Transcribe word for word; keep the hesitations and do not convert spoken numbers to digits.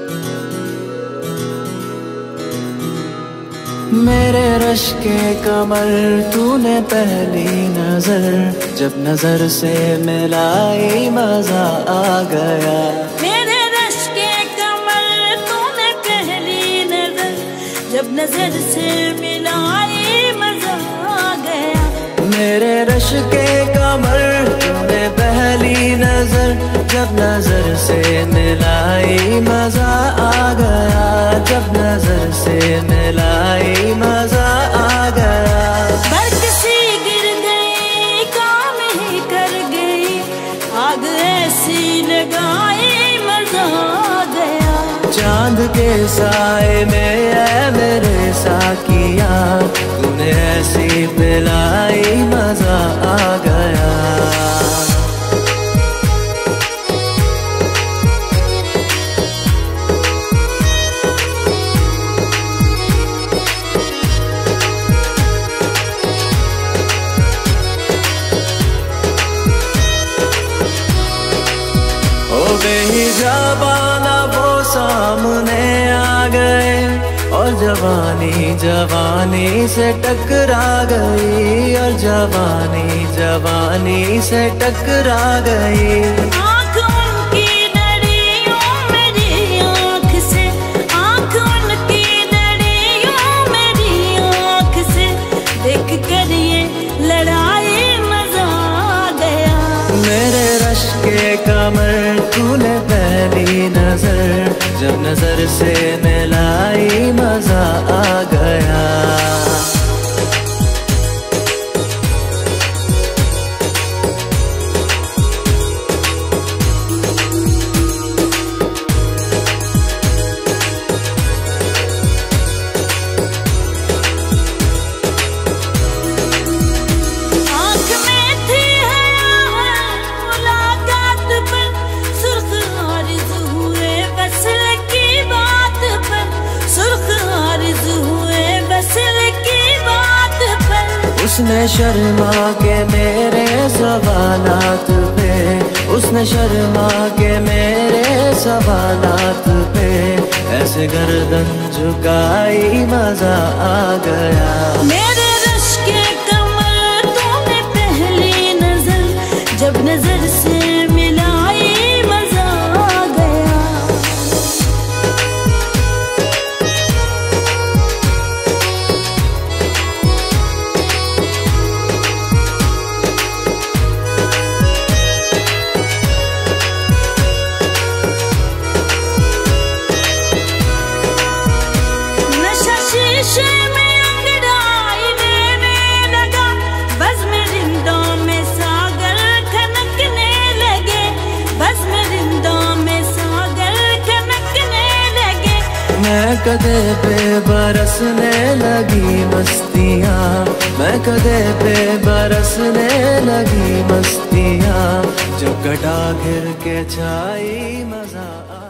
मेरे रश के कमर तूने पहली नजर जब नजर से मिलाई मजा आ गया। मेरे रश के कमर तूने पहली नजर जब नजर से मिलाई मजा आ गया। मेरे रश के कमर तूने पहली नजर जब नजर से मिलाई मजा आ गया। जब नजर से मिलाई मजा आ गया। बर्फ सी गिर गई काम ही कर गई आग ऐसी लगाई मजा आ गया। चांद के साए में ऐ मेरे साकिया तूने ऐसी पिलाई मजा आ गया। बेहिजाबाना वो सामने आ गए और जवानी जवानी से टकरा गई। और जवानी जवानी से टकरा गई। आँख उनकी लड़ी मेरी आँख से आँख उनकी लड़ी मेरी आँख से देख कर ये लड़ाई मजा आ गया। मेरे रश के कमर तूने पहली नजर जब नजर से मिलाई मजा आ गया। उसने शर्मा के मेरे सवालात पे उसने शर्मा के मेरे सवालात पे ऐसे गर्दन झुकाई मजा आ गया। मेरे रश के कमर तूने पहली नजर जब नजर से मिलाई मजा आ गया। शीशे में अंगड़ाई लेने लगा बज़्म रिंदों में सागर खनकने लगे। बज़्म रिंदों में सागर खनकने लगे। मैं कदे पे बरसने लगी मस्तियाँ मैं कदे पे बरसने लगी मस्तियाँ जब घटा घिर के छाई मजा आ